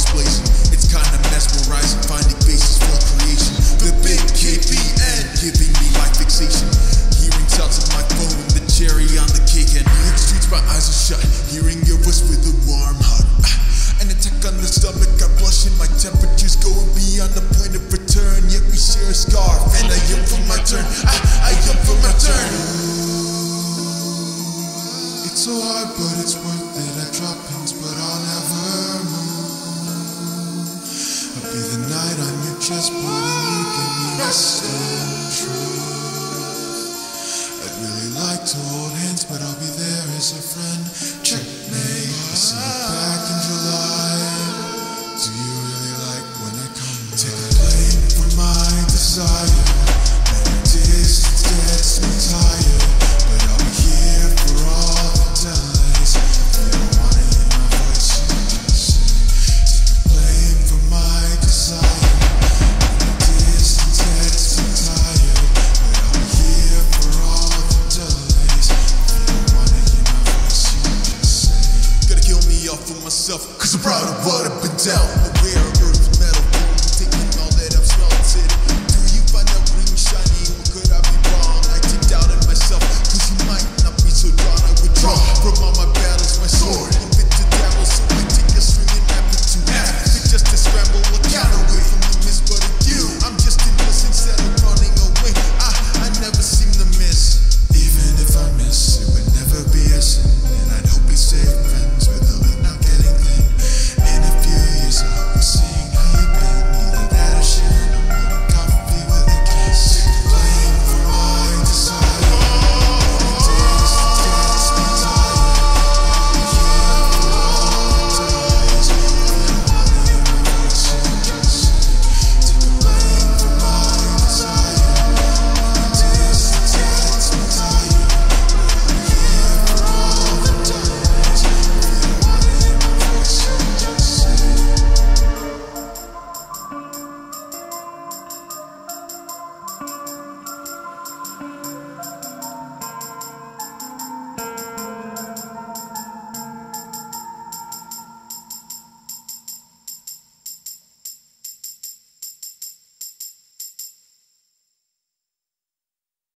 blazing. It's kinda mesmerizing, finding basis for creation. The big KPN giving me my fixation. Hearing sounds of my phone, the cherry on the cake. And in the streets my eyes are shut, hearing your voice with a warm hug. An attack on the stomach, I blush and my temperature's going beyond the point of return. Yet we share a scarf, and I yearn for my turn. I yearn for my turn. It's so hard, but it's worth it. I drop pins, but I'll never move. I'll be the night on your chest, but you give me rest.